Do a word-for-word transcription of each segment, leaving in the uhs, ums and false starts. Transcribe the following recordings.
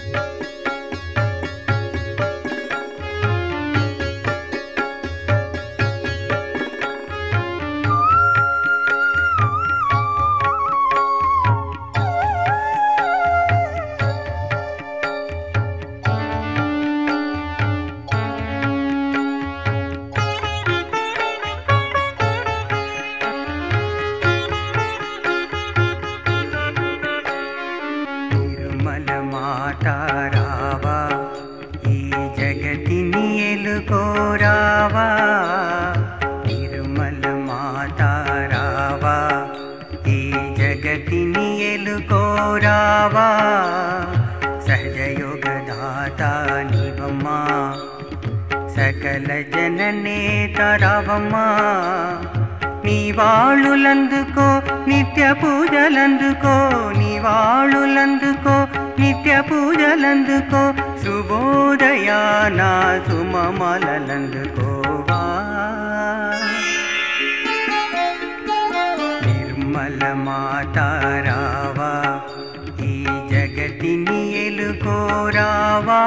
రావా ఈ జగతిని ఎలుకోరావా తిరుమల మాత రావా ఈ జగతిని ఎలుకోరావా సహజయోగదాత నీవమ్మా సకల జననేత రావమ్మా నీవాళులందుకో నిత్య పూజలందుకో నీవాళులందుకో నిత్య పూజలందుకో శుభోదయాన సుమమలందుకోవా నిర్మల మాత రావా ఈ జగతిని ఎలుకోరావా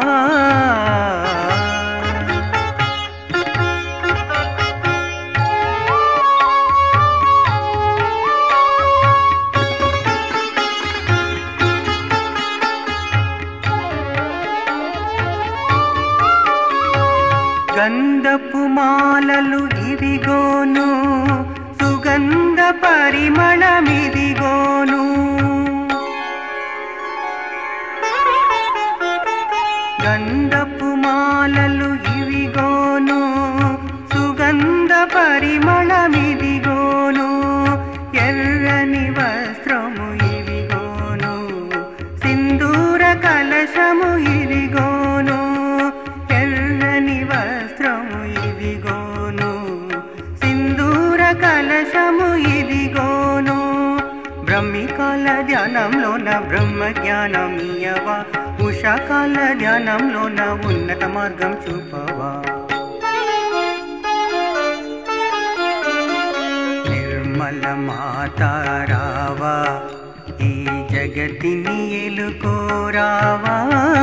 గంధపు మాలలు ఇదిగోను సుగంధ పరిమళమిదిగోను గంధపు మాలలు ఇవిగోను సుగంధ పరిమళమిదిగోను ఎర్రని వస్త్రము ఇవిగోను సింధూర కలశము ఇదిగోను ఎర్రని వస్త్రము ఇదిగోను సింధూర కలశము ఇదిగోను బ్రహ్మికాల ధ్యానంలోన బ్రహ్మ జ్ఞానమియవా ఉషాకాల ధ్యానంలోన ఉన్నత మార్గం చూపవా నిర్మల మాత రావా ఈ జగతిని ఎలుకోరావా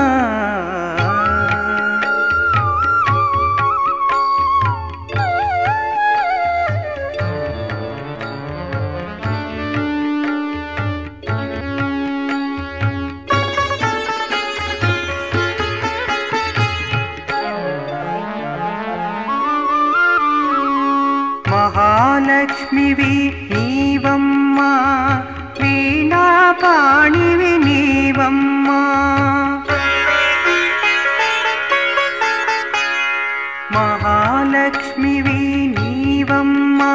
మహాలక్ష్మివి నీవమ్మా వీణాపాణివి నీవమ్మా మహాలక్ష్మివి నీవమ్మా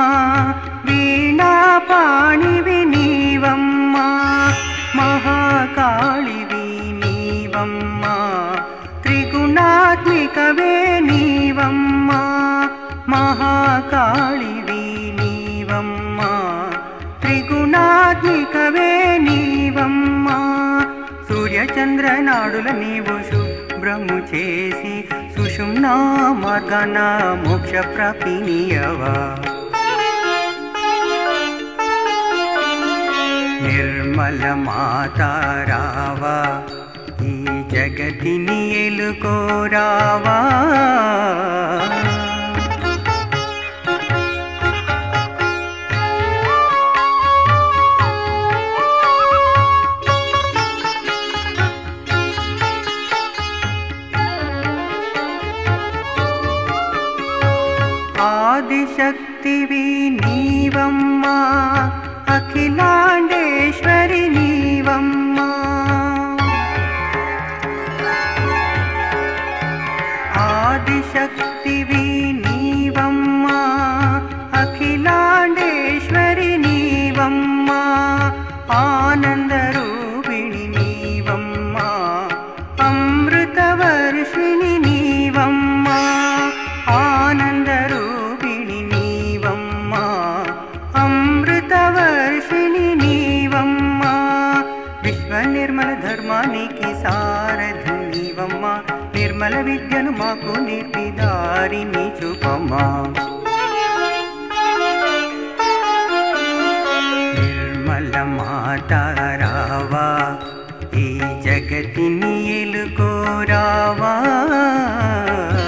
వీణాపాణివి నీవమ్మా మహాకాళివి నీవమ్మా త్రిగుణాత్మికవే నీవమ్మా మహాకాళివి నీవమ్మా త్రిగుణాత్మికవే నీవమ్మా సూర్యచంద్ర నాడుల నీవు శుభ్రము చేసి సుషుమ్నా మార్గాన మోక్ష ప్రాప్తినియవా నిర్మల మాత రావా ఈ జగతిని ఎలుకోరావా ఆదిశక్తివి నీవమ్మా అఖిలాండేశ్వరి నీవమ్మా ఆదిశక్తివి నీవమ్మా అఖిలాండేశ్వరి నీవమ్మా ఆనందరూపిణి నీవమ్మా అమృతవర్షిణి నీవమ్మా ఆనందరూపిణి నీవమ్మా అమృతవర్షిణి నీవమ్మా విశ్వ నిర్మల ధర్మానికి సారథి నీవమ్మా నిర్మల విద్యను మాకు నేర్పిదారిని చూపమ్మా నిర్మల మాత రావా ఈ జగతిని ఎలుకోరావా